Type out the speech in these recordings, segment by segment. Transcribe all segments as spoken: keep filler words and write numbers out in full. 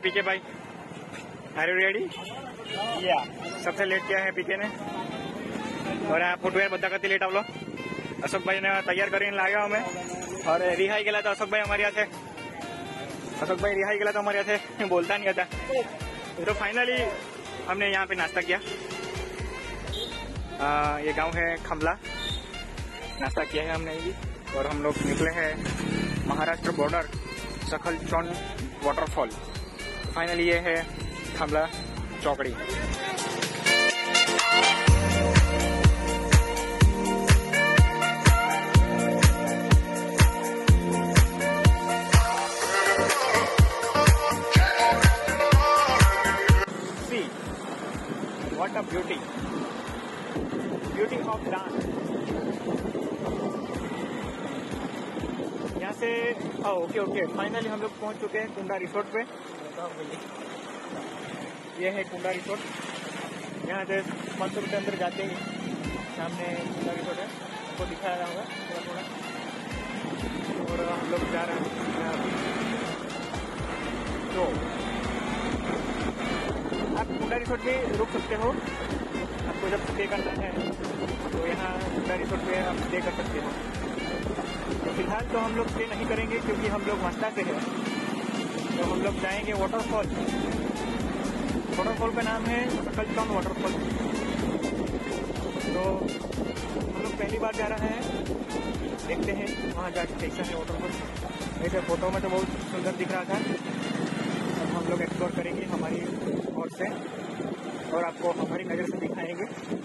पीके भाई, are you ready? या सबसे लेट किया है पीके ने और આ ફૂટવેર બધા કરતી લેટ આવલો અશોકભાઈ ને તૈયાર કરીને લાવ્યા અમે और रिहाई गेला तो अशोक भाई हमारे यहाँ थे अशोक भाई रिहाई गेला तो हमारे यहाँ थे बोलता नहीं था। तो फाइनली हमने यहाँ पे नाश्ता किया। आ, ये गांव है खमला, नाश्ता किया है हमने भी और हम लोग निकले हैं Maharashtra border Sakhalchaun waterfall. Finally ये है Khamla Chaukdi. What a beauty, beauty of dance. यहाँ से oh, ओके ओके फाइनली हम लोग पहुँच चुके हैं कुंडा रिसोर्ट पे। ये है कुंडा रिसोर्ट। यहाँ से पाँच सौ रुपये अंदर जाते ही सामने कुंडा रिसोर्ट है, आपको दिखाया होगा थोड़ा थोड़ा। और हम लोग जा रहे हैं अभी। तो आप कुंडा रिसोर्ट पे रुक सकते हो, आपको जब स्टे करना है तो यहाँ कुंडा रिसोर्ट पे आप स्टे कर सकते हो। तो फिलहाल तो हम लोग स्टे नहीं करेंगे क्योंकि हम लोग मस्ता से हैं। तो हम लोग जाएंगे वाटरफॉल। वाटरफॉल का नाम है सखलचौन वाटरफॉल। तो हम लोग पहली बार जा रहे हैं, देखते हैं वहाँ जाके कैसा है वाटरफॉल। वैसे फोटो में तो बहुत सुंदर दिख रहा था। अब हम लोग एक्सप्लोर करेंगे हमारी ओर से और आपको हमारी नज़र से दिखाएंगे।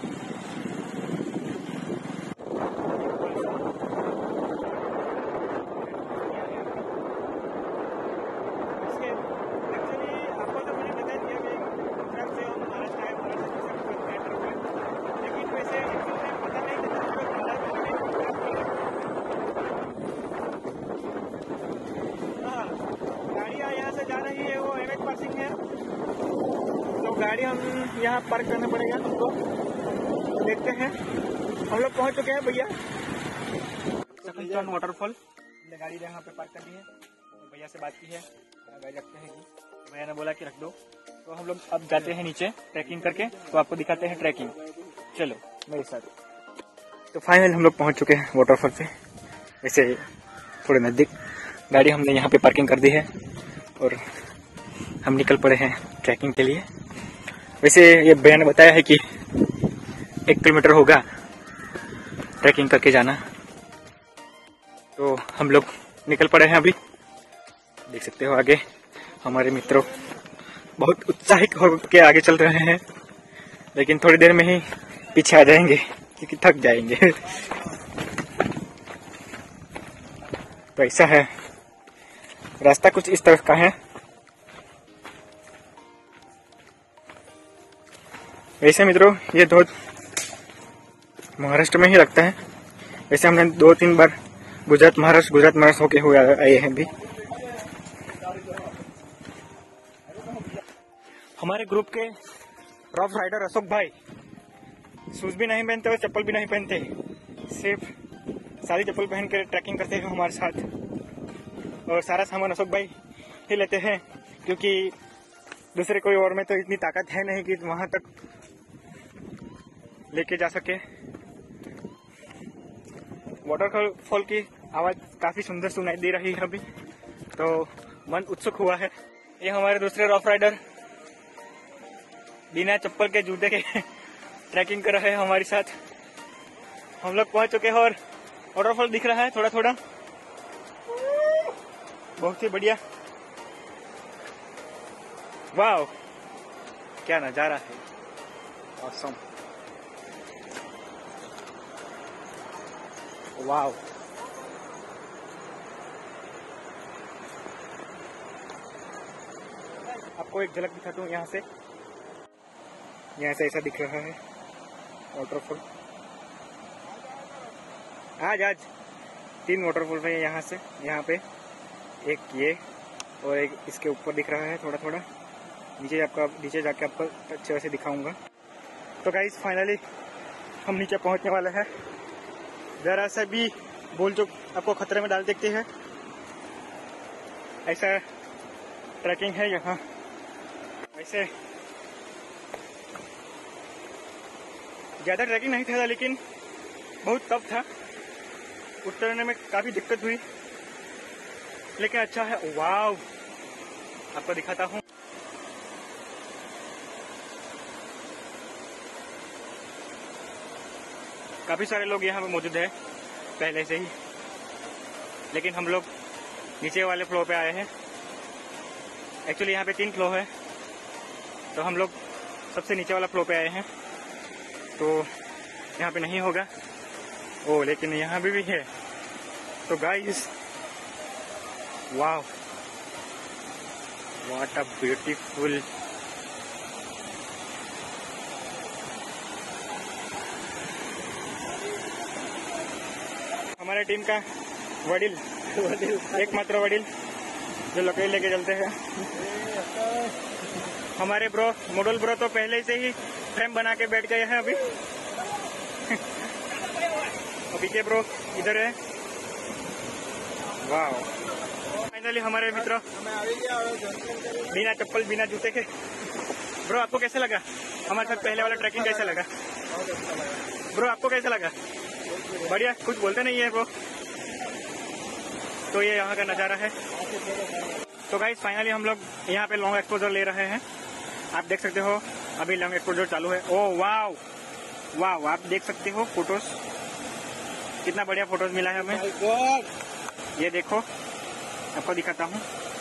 गाड़ी हम यहाँ पार्क करना पड़ेगा हमको। देखते हैं, हम लोग पहुँच चुके हैं भैया सखलचौन वाटरफॉल। हमने गाड़ी यहाँ पे पार्क कर दी है, तो भैया से बात की है, गाड़ी रखते हैं कि भैया ने बोला कि रख दो। तो हम लोग अब जाते हैं नीचे ट्रैकिंग करके, तो आपको दिखाते हैं ट्रैकिंग। चलो मेरे साथ। तो फाइनल हम लोग पहुँच चुके हैं वाटरफॉल पे, वैसे थोड़े नज़दीक। गाड़ी हमने यहाँ पे पार्किंग कर दी है और हम निकल पड़े हैं ट्रैकिंग के लिए। वैसे ये भैया ने बताया है कि एक किलोमीटर होगा ट्रैकिंग करके जाना। तो हम लोग निकल पड़े हैं अभी। देख सकते हो आगे हमारे मित्रों बहुत उत्साहित होकर आगे चल रहे हैं, लेकिन थोड़ी देर में ही पीछे आ जाएंगे क्योंकि थक जाएंगे। तो ऐसा है, रास्ता कुछ इस तरफ का है। वैसे मित्रों ये धोध महाराष्ट्र में ही लगता है। वैसे हमने दो तीन बार गुजरात महाराष्ट्र गुजरात महाराष्ट्र होके हुए आए हैं भी। हमारे ग्रुप के रॉफ राइडर अशोक भाई शूज भी नहीं पहनते और चप्पल भी नहीं पहनते, सिर्फ सारी चप्पल पहन कर ट्रैकिंग करते हैं हमारे साथ। और सारा सामान अशोक भाई ही लेते हैं क्योंकि दूसरे कोई और में तो इतनी ताकत है नहीं कि वहां तक लेके जा सके। वाटरफॉल की आवाज काफी सुंदर सुनाई दे रही है अभी, तो मन उत्सुक हुआ है। ये हमारे दूसरे रॉफ राइडर बिना चप्पल के जूते के ट्रैकिंग कर रहे हैं हमारे साथ। हम लोग पहुंच चुके हैं और वाटरफॉल दिख रहा है थोड़ा थोड़ा, बहुत ही बढ़िया। वाह क्या नजारा है, ऑसम। वाह आपको एक झलक दिखाता हूँ यहाँ से। यहाँ से ऐसा दिख रहा है वाटरफॉल। आज आज तीन वाटरफॉल है यहाँ से, यहाँ पे एक ये और एक इसके ऊपर दिख रहा है थोड़ा थोड़ा। नीचे आपका नीचे जाके आपको अच्छे से दिखाऊंगा। तो गाइस फाइनली हम नीचे पहुंचने वाले हैं। जरा सा भी बोल जो आपको खतरे में डाल देते हैं, ऐसा ट्रैकिंग है यहाँ वैसे ज़्यादा ट्रैकिंग नहीं था, लेकिन बहुत टफ था। उतरने में काफ़ी दिक्कत हुई, लेकिन अच्छा है। वाव, आपको दिखाता हूँ। काफ़ी सारे लोग यहाँ पे मौजूद है पहले से ही, लेकिन हम लोग नीचे वाले फ्लोर पे आए हैं। एक्चुअली यहाँ पे तीन फ्लोर है, तो हम लोग सबसे नीचे वाला फ्लोर पे आए हैं, तो यहाँ पे नहीं होगा। ओ, लेकिन यहाँ पे भी है। तो guys, wow, what a beautiful. हमारे टीम का वडील एकमात्र वडील जो लकड़ी लेके चलते हैं। हमारे ब्रो मॉडल ब्रो तो पहले से ही फ्रेम बना के बैठ गए हैं अभी। अभी के ब्रो इधर है। वाह, फाइनली हमारे मित्र बिना चप्पल बिना जूते के। ब्रो, आपको कैसे लगा हमारे साथ पहले वाला ट्रैकिंग? कैसा लगा ब्रो? आपको कैसा लगा? बढ़िया, कुछ बोलते नहीं है ब्रो। तो ये यहाँ का नज़ारा है। तो गाइस, फाइनली हम लोग यहाँ पे लॉन्ग एक्सपोजर ले रहे हैं। आप देख सकते हो अभी लॉन्ग एक्सपोजर चालू है। ओह वाह वाह, आप देख सकते हो फोटोज, कितना बढ़िया फोटोज मिला है हमें। ये देखो, आपको दिखाता हूँ।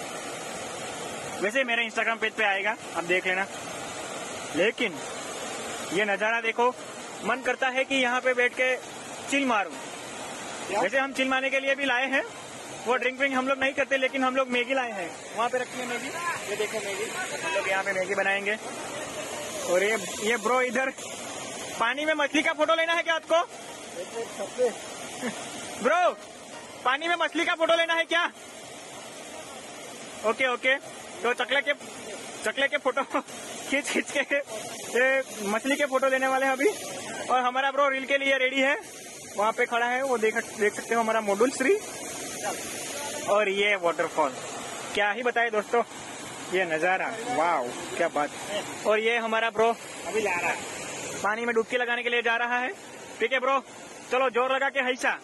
वैसे मेरे इंस्टाग्राम पेज पे आएगा, आप देख लेना। लेकिन ये नज़ारा देखो, मन करता है कि यहाँ पे बैठ के चिल मारूं। वैसे हम चिल मारने के लिए भी लाए हैं, वो ड्रिंक व्रिंक हम लोग नहीं करते, लेकिन हम लोग मैगी लाए हैं। वहाँ पे रखी है मैगी, ये देखो मैगी। हम लोग यहाँ पे मैगी बनाएंगे। और ये ये ब्रो इधर पानी में मछली का फोटो लेना है क्या आपको? ब्रो, पानी में मछली का फोटो लेना है क्या? ओके ओके, तो चकले के चकले के फोटो खींच खींच के मछली के फोटो लेने वाले हैं अभी। और हमारा ब्रो रील के लिए रेडी है, वहाँ पे खड़ा है, वो देख देख सकते हो हमारा मॉडल श्री। और ये वाटरफॉल, क्या ही बताए दोस्तों, ये नज़ारा, वाव, क्या बात। और ये हमारा ब्रो अभी ला रहा है, पानी में डुबकी लगाने के लिए जा रहा है। ठीक है ब्रो, चलो जोर लगा के हैसा।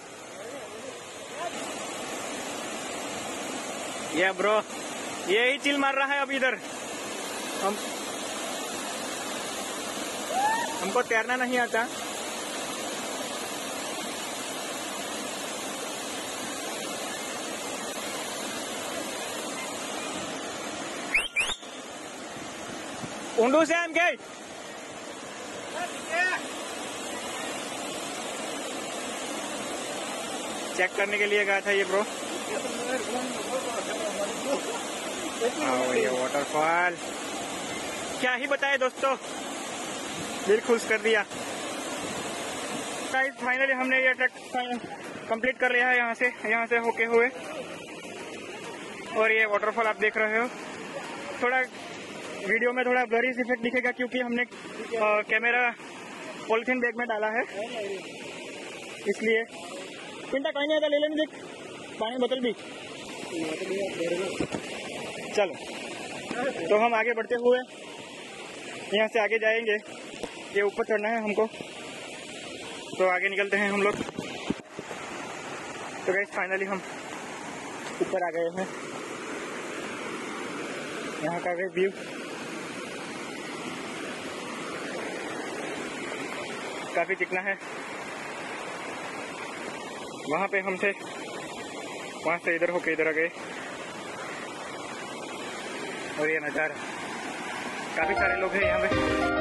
ये ब्रो ये ही चिल मार रहा है अभी इधर। हम हमको तैरना नहीं आता। उंडू से हम गए। चेक करने के लिए गया था ये ब्रो। आओ, ये वाटरफॉल, क्या ही बताए दोस्तों, दिल खुश कर दिया। फाइनली हमने ये ट्रैक कंप्लीट कर लिया है यहाँ से यहाँ से होके हुए। और ये वाटरफॉल आप देख रहे हो। थोड़ा वीडियो में थोड़ा ब्लरी इफेक्ट दिखेगा, क्योंकि हमने आ, कैमरा पॉलिथीन बैग में डाला है, इसलिए। पिंटा कहीं नहीं आता, ले लेने देख, पानी बोतल भी। चलो, तो हम आगे बढ़ते हुए यहाँ से आगे जाएंगे। ये ऊपर चढ़ना है हमको, तो आगे निकलते हैं हम लोग। तो गाइस, फाइनली हम ऊपर आ गए हैं। यहाँ का व्यू काफी चिकना है। वहाँ पे हमसे वहाँ से इधर होके इधर आ गए। और ये नज़ारा, काफी सारे लोग हैं यहाँ पे।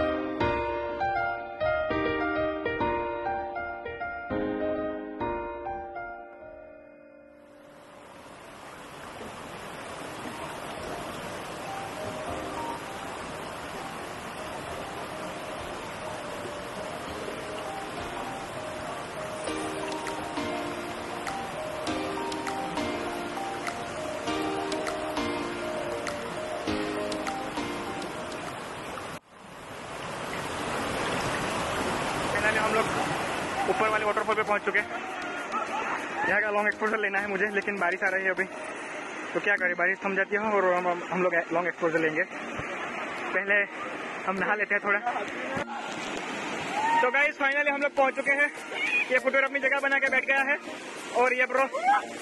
हम लोग ऊपर वाले वाटरफॉल पे पहुंच चुके हैं। यहाँ का लॉन्ग एक्सपोजर लेना है मुझे, लेकिन बारिश आ रही है अभी, तो क्या करें, बारिश थम जाती है और हम हम लोग लॉन्ग एक्सपोजर लेंगे। पहले हम नहा लेते हैं थोड़ा। तो गाइस फाइनली हम लोग पहुंच चुके हैं। ये फोटो अपनी जगह बना के बैठ गया है और ये ब्रो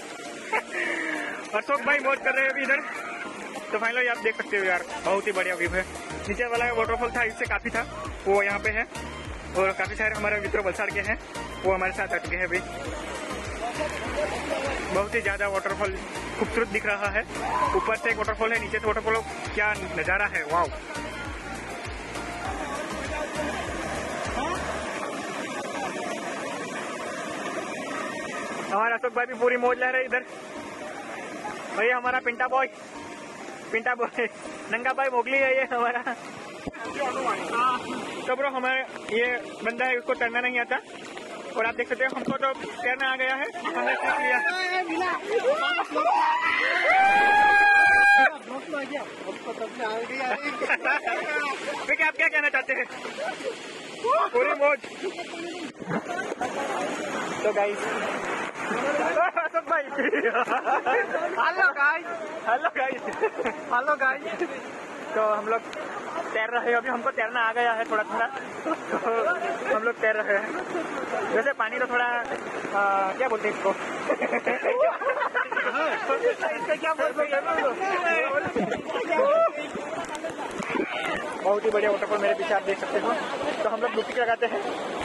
अशोक भाई मौज कर रहे हैं अभी इधर। तो फाइनली आप देख सकते हो यार, बहुत ही बढ़िया व्यू है। नीचे वाला वाटरफॉल था, इससे काफी था, वो यहाँ पे है। और काफी सारे हमारे मित्र वलसाड़ के हैं, वो हमारे साथ आ चुके हैं अभी। बहुत ही ज्यादा वाटरफॉल खूबसूरत दिख रहा है। ऊपर से एक वाटरफॉल है, नीचे से वाटरफॉल, क्या नजारा है, वाव। हमारा अशोक भाई भी पूरी मौज ले रहे इधर। भैया हमारा पिंटा बॉय, पिंटा बॉय नंगा भाई मोगली है ये हमारा। तो ब्रो हमारे ये बंदा है, उसको तैरना नहीं आता और आप देख सकते हो हमको तो तैरना आ गया है, हमने सीख लिया। फिर आप क्या कहना चाहते हैं? पूरी मौज। तो गाइस अशोक भाई hello guys, hello guys, hello guys. तो हम लोग तैर रहे हैं अभी, हमको तैरना आ गया है थोड़ा थोड़ा, तो हम लोग तैर रहे हैं। वैसे पानी तो थोड़ा आ, क्या बोलते हैं इसको क्या बोलते हैं, बहुत ही बढ़िया वाटरफॉल मेरे पीछे आप देख सकते हो। तो हम लोग डुबकी लगाते हैं।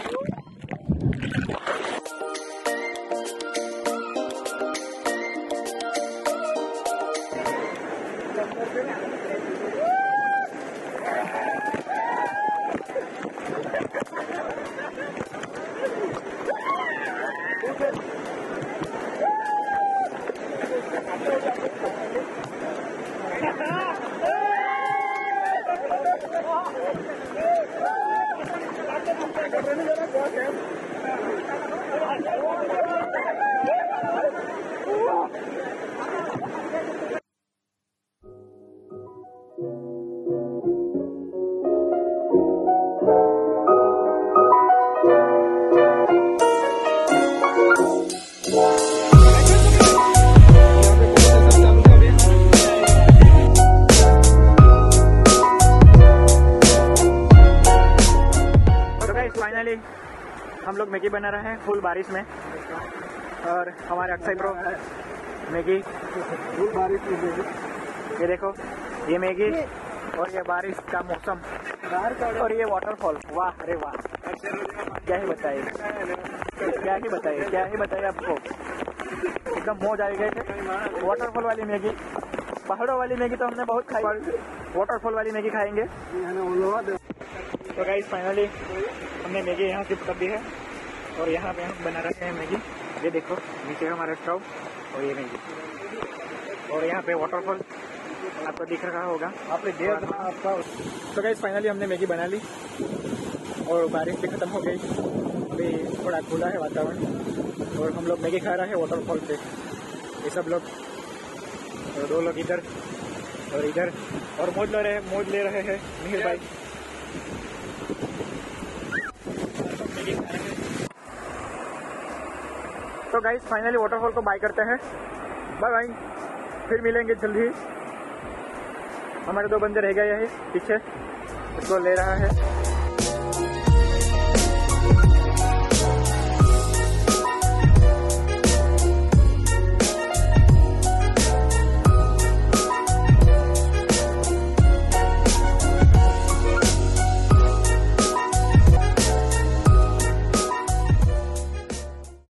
फाइनली हम लोग मैगी बना रहे हैं फुल बारिश में, और हमारे अक्षय ब्रो मैगी फुल बारिश में मैगी। ये देखो ये मैगी और ये बारिश का मौसम और ये वाटरफॉल, वाह अरे वाह, क्या ही बताइए, क्या ही बताइए, क्या ही बताइए आपको, एकदम मौज आ गए थे। वाटरफॉल वाली मैगी, पहाड़ों वाली मैगी तो हमने बहुत खाई, वाटरफॉल वाली मैगी खाएंगे। तो गाइस फाइनली हमने मैगी यहाँ शिफ्ट कर दी है और यहाँ पे हम बना रहे हैं मैगी। ये देखो नीचे हमारा स्टोव और ये मैगी, और यहाँ पे वाटरफॉल आपको दिख रहा होगा, आपने देर आपका। तो गाइस फाइनली हमने मैगी बना ली और बारिश भी खत्म हो गई, अभी थोड़ा खुला है वातावरण और हम लोग मैगी खा रहे हैं वाटरफॉल पे। ये सब लोग, दो लोग इधर और इधर, और मौज ले रहे हैं, मौज ले रहे हैं मिहिर भाई। तो गाइस फाइनली वाटरफॉल को बाय करते हैं, बाय बाय, फिर मिलेंगे जल्दी। हमारे दो बंदे रह गए हैं पीछे, इसको ले रहा है।